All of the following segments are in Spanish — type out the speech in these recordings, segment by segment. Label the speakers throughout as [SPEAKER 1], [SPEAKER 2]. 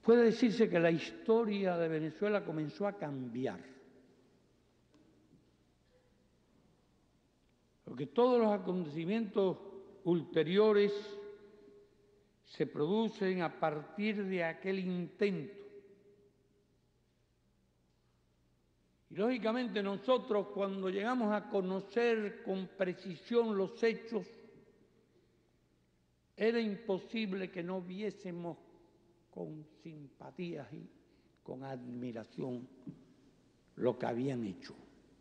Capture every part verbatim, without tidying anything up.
[SPEAKER 1] puede decirse que la historia de Venezuela comenzó a cambiar. Porque todos los acontecimientos ulteriores se producen a partir de aquel intento. Y lógicamente nosotros, cuando llegamos a conocer con precisión los hechos, era imposible que no viésemos con simpatías y con admiración lo que habían hecho.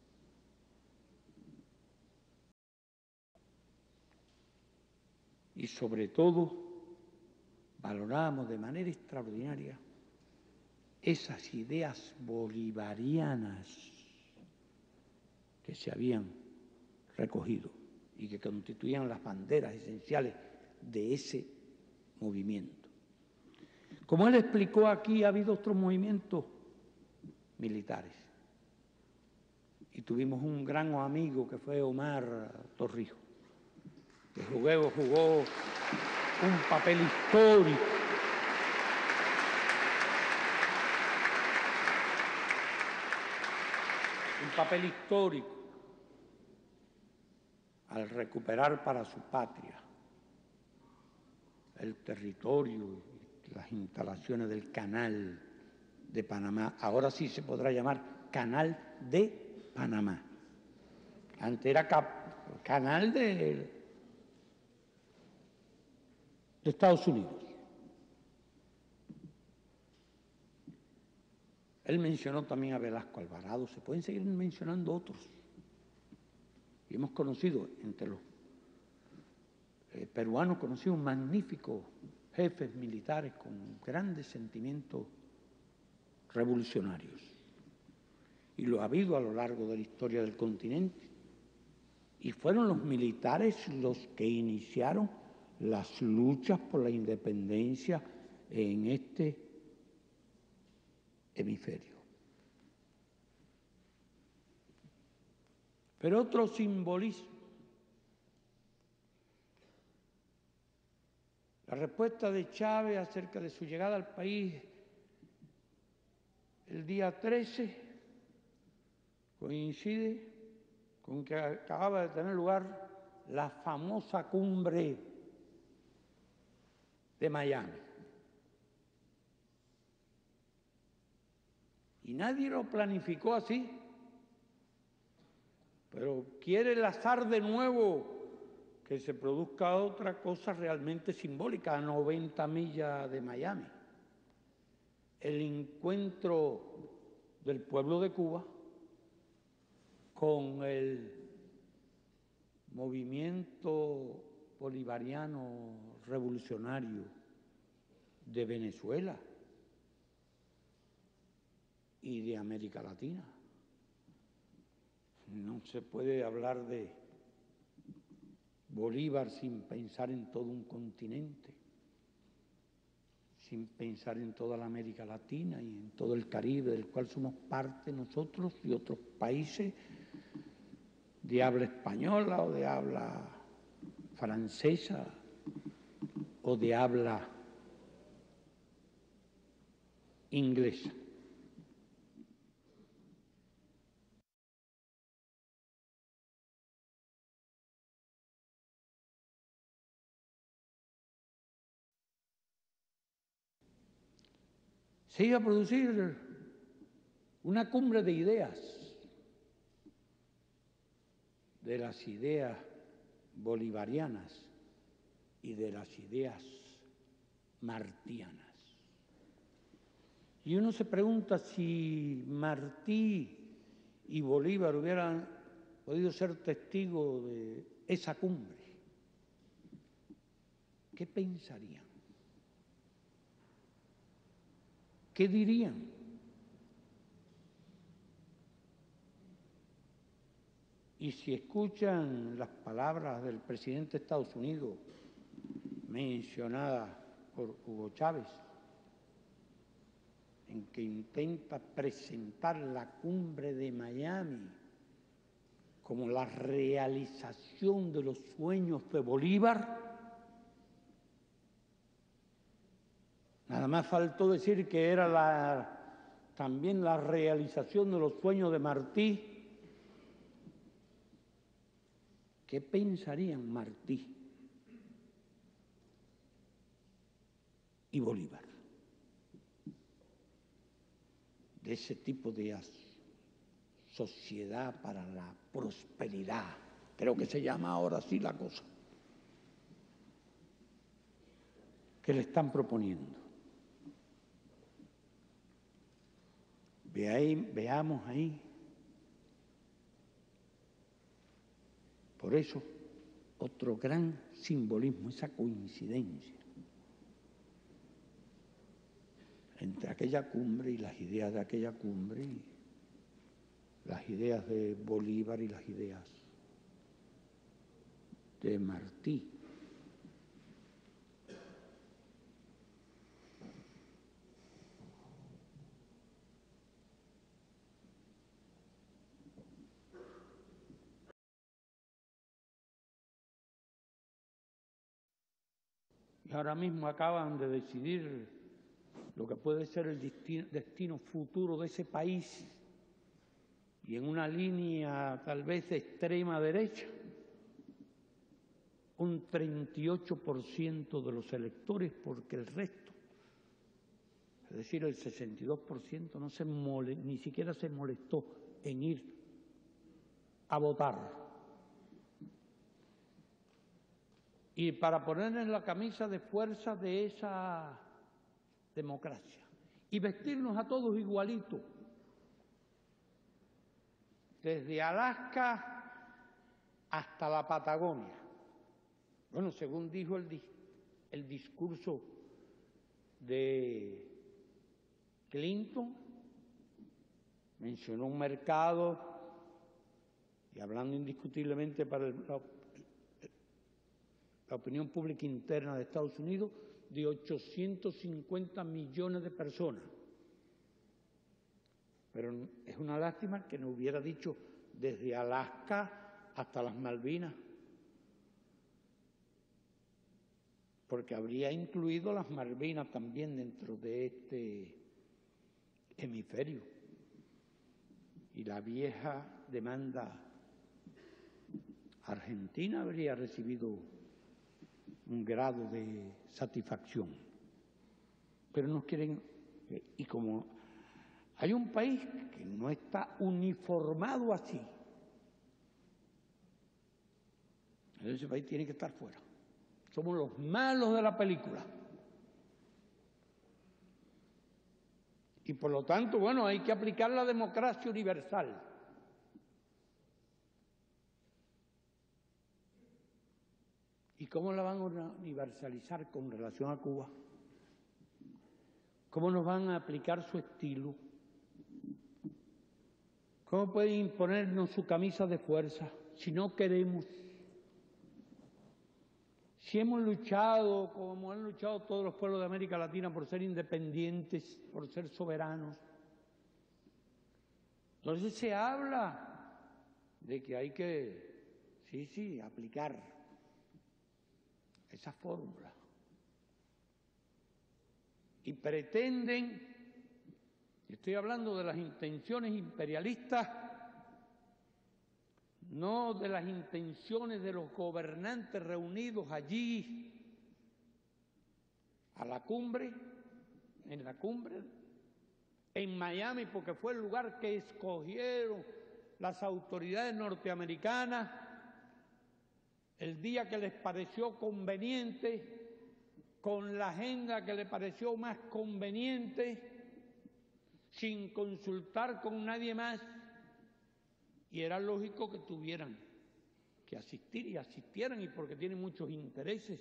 [SPEAKER 1] Y sobre todo, valoramos de manera extraordinaria esas ideas bolivarianas que se habían recogido y que constituían las banderas esenciales de ese movimiento. Como él explicó aquí, ha habido otros movimientos militares. Y tuvimos un gran amigo que fue Omar Torrijos, que jugó, jugó un papel histórico. Un papel histórico al recuperar para su patria el territorio y las instalaciones del Canal de Panamá. Ahora sí se podrá llamar Canal de Panamá. Antes era cap Canal de, de Estados Unidos. Él mencionó también a Velasco Alvarado, se pueden seguir mencionando otros. Y hemos conocido entre los eh, peruanos, conocido magníficos jefes militares con grandes sentimientos revolucionarios. Y lo ha habido a lo largo de la historia del continente. Y fueron los militares los que iniciaron las luchas por la independencia en este hemisferio. Pero otro simbolismo. La respuesta de Chávez acerca de su llegada al país el día trece coincide con que acababa de tener lugar la famosa cumbre de Miami. Y nadie lo planificó así, pero quiere el azar de nuevo que se produzca otra cosa realmente simbólica a noventa millas de Miami. El encuentro del pueblo de Cuba con el movimiento bolivariano revolucionario de Venezuela y de América Latina. No se puede hablar de Bolívar sin pensar en todo un continente, sin pensar en toda la América Latina y en todo el Caribe, del cual somos parte nosotros y otros países de habla española o de habla francesa o de habla inglesa. Se iba a producir una cumbre de ideas, de las ideas bolivarianas y de las ideas martianas. Y uno se pregunta si Martí y Bolívar hubieran podido ser testigos de esa cumbre. ¿Qué pensarían? ¿Qué dirían? Y si escuchan las palabras del presidente de Estados Unidos mencionadas por Hugo Chavez, en que intenta presentar la cumbre de Miami como la realización de los sueños de Bolívar, Nada más faltó decir que era la, también la realización de los sueños de Martí. ¿Qué pensarían Martí y Bolívar de ese tipo de sociedad para la prosperidad? Creo que se llama ahora así la cosa que le están proponiendo. Ve ahí, veamos ahí. Por eso, otro gran simbolismo, esa coincidencia entre aquella cumbre y las ideas de aquella cumbre, y las ideas de Bolívar y las ideas de Martí. Y ahora mismo acaban de decidir lo que puede ser el destino futuro de ese país, y en una línea tal vez de extrema derecha, un treinta y ocho por ciento de los electores, porque el resto, es decir, el sesenta y dos por ciento, no se mole, ni siquiera se molestó en ir a votar. Y para poner en la camisa de fuerza de esa democracia y vestirnos a todos igualitos, desde Alaska hasta la Patagonia. Bueno, según dijo el, el discurso de Clinton, mencionó un mercado, y hablando indiscutiblemente para el, la, la opinión pública interna de Estados Unidos, de ochocientos cincuenta millones de personas. Pero es una lástima que no hubiera dicho desde Alaska hasta las Malvinas, porque habría incluido las Malvinas también dentro de este hemisferio. Y la vieja demanda argentina habría recibido un grado de satisfacción. Pero no quieren, y como hay un país que no está uniformado así, ese país tiene que estar fuera. Somos los malos de la película. Y por lo tanto, bueno, hay que aplicar la democracia universal. ¿Y cómo la van a universalizar con relación a Cuba? ¿Cómo nos van a aplicar su estilo? ¿Cómo pueden imponernos su camisa de fuerza si no queremos? Si hemos luchado, como han luchado todos los pueblos de América Latina, por ser independientes, por ser soberanos, entonces se habla de que hay que, sí, sí, aplicar esa fórmula. Y pretenden, estoy hablando de las intenciones imperialistas, no de las intenciones de los gobernantes reunidos allí a la cumbre, en la cumbre, en Miami, porque fue el lugar que escogieron las autoridades norteamericanas el día que les pareció conveniente, con la agenda que les pareció más conveniente, sin consultar con nadie más. Y era lógico que tuvieran que asistir y asistieran, y porque tienen muchos intereses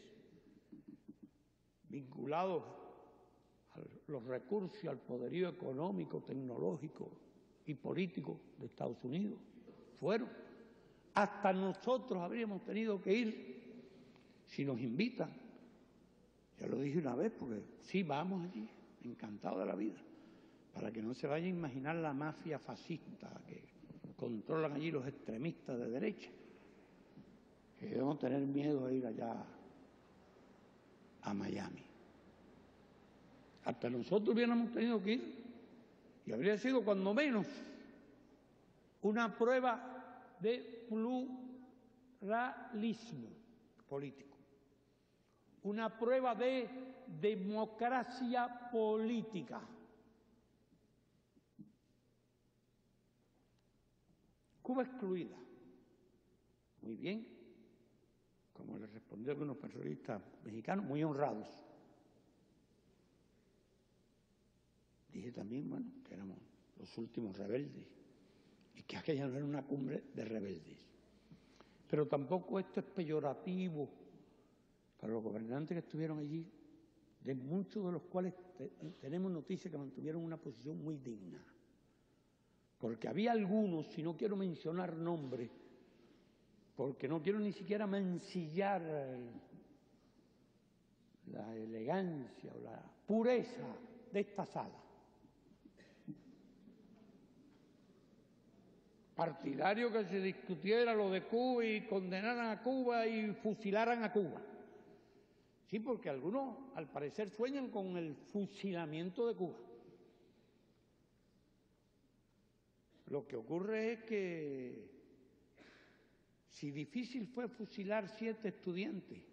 [SPEAKER 1] vinculados a los recursos y al poderío económico, tecnológico y político de Estados Unidos. Fueron. Hasta nosotros habríamos tenido que ir si nos invitan. Ya lo dije una vez, porque sí, vamos allí, encantado de la vida, para que no se vaya a imaginar la mafia fascista que controlan allí los extremistas de derecha, que debemos tener miedo de ir allá a Miami. Hasta nosotros hubiéramos tenido que ir, y habría sido cuando menos una prueba de pluralismo político, una prueba de democracia política. Cuba excluida. Muy bien, como le respondió algunos periodistas mexicanos, muy honrados. Dije también, bueno, que éramos los últimos rebeldes y que aquella no era una cumbre de rebeldes. Pero tampoco esto es peyorativo para los gobernantes que estuvieron allí, de muchos de los cuales te, tenemos noticias que mantuvieron una posición muy digna. Porque había algunos, si no quiero mencionar nombres, porque no quiero ni siquiera mancillar la elegancia o la pureza de esta sala, partidario que se discutiera lo de Cuba y condenaran a Cuba y fusilaran a Cuba. Sí, porque algunos al parecer sueñan con el fusilamiento de Cuba. Lo que ocurre es que si difícil fue fusilar siete estudiantes,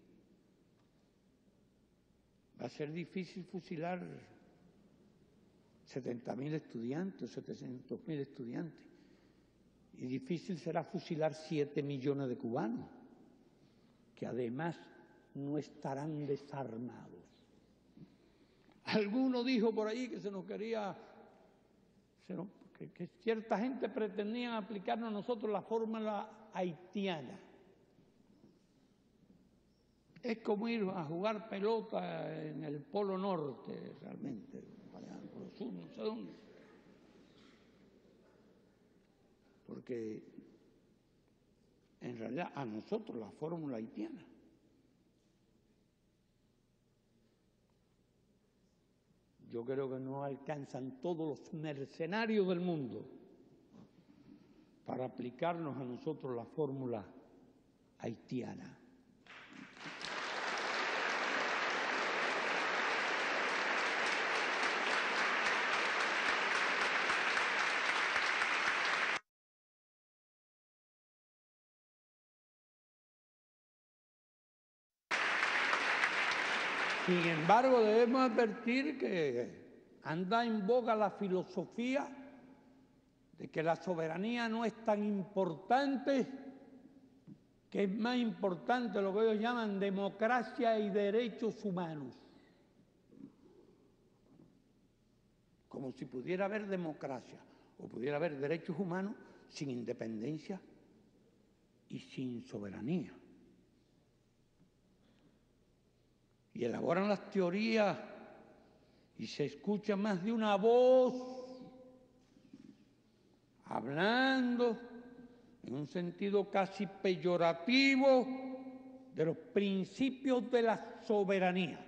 [SPEAKER 1] va a ser difícil fusilar setenta mil estudiantes, setecientos mil estudiantes. Y difícil será fusilar siete millones de cubanos, que además no estarán desarmados. Alguno dijo por ahí que se nos quería, se nos, que, que cierta gente pretendía aplicarnos a nosotros la fórmula haitiana. Es como ir a jugar pelota en el Polo Norte, realmente, allá en el Polo Sur, no sé dónde. Porque en realidad a nosotros la fórmula haitiana yo creo que no alcanzan todos los mercenarios del mundo para aplicarnos a nosotros la fórmula haitiana. Sin embargo, debemos advertir que anda en boga la filosofía de que la soberanía no es tan importante, que es más importante lo que ellos llaman democracia y derechos humanos. Como si pudiera haber democracia o pudiera haber derechos humanos sin independencia y sin soberanía. Y elaboran las teorías y se escucha más de una voz hablando en un sentido casi peyorativo de los principios de la soberanía.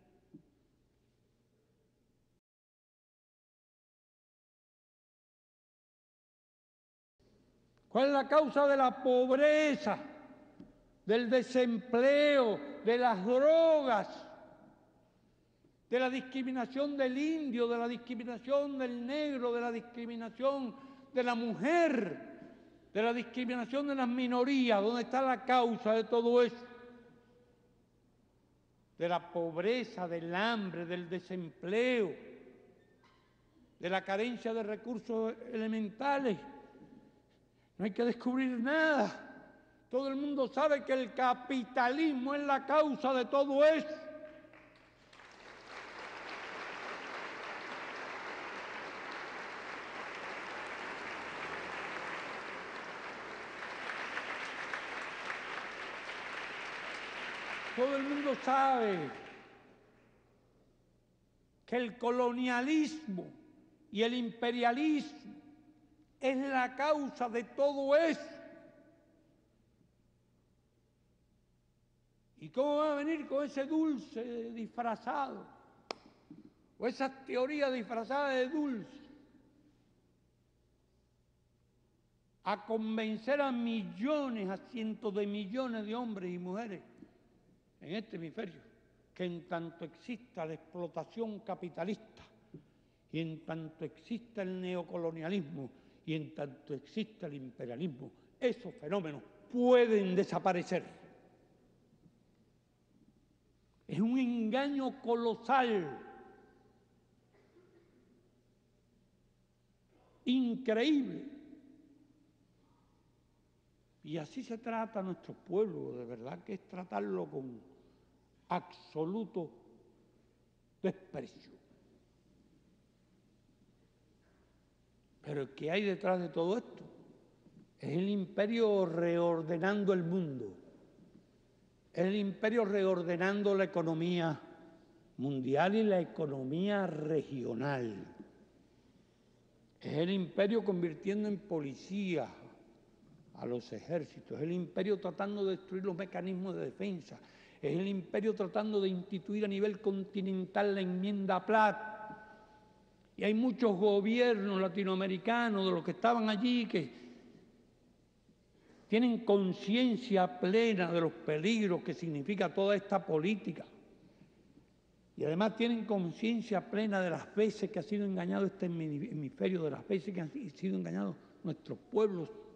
[SPEAKER 1] ¿Cuál es la causa de la pobreza, del desempleo, de las drogas, de la discriminación del indio, de la discriminación del negro, de la discriminación de la mujer, de la discriminación de las minorías? ¿Dónde está la causa de todo eso? De la pobreza, del hambre, del desempleo, de la carencia de recursos elementales. No hay que descubrir nada. Todo el mundo sabe que el capitalismo es la causa de todo eso. Todo el mundo sabe que el colonialismo y el imperialismo es la causa de todo eso. ¿Y cómo va a venir con ese dulce disfrazado? O esas teorías disfrazadas de dulce a convencer a millones, a cientos de millones de hombres y mujeres en este hemisferio que en tanto exista la explotación capitalista y en tanto exista el neocolonialismo y en tanto exista el imperialismo, esos fenómenos pueden desaparecer. Es un engaño colosal, increíble. Y así se trata a nuestro pueblo, de verdad que es tratarlo con absoluto desprecio. Pero ¿qué hay detrás de todo esto? Es el imperio reordenando el mundo, es el imperio reordenando la economía mundial y la economía regional. Es el imperio convirtiendo en policía a los ejércitos, es el imperio tratando de destruir los mecanismos de defensa, es el imperio tratando de instituir a nivel continental la enmienda Platt. Y hay muchos gobiernos latinoamericanos de los que estaban allí que tienen conciencia plena de los peligros que significa toda esta política. Y además tienen conciencia plena de las veces que ha sido engañado este hemisferio, de las veces que han sido engañados nuestros pueblos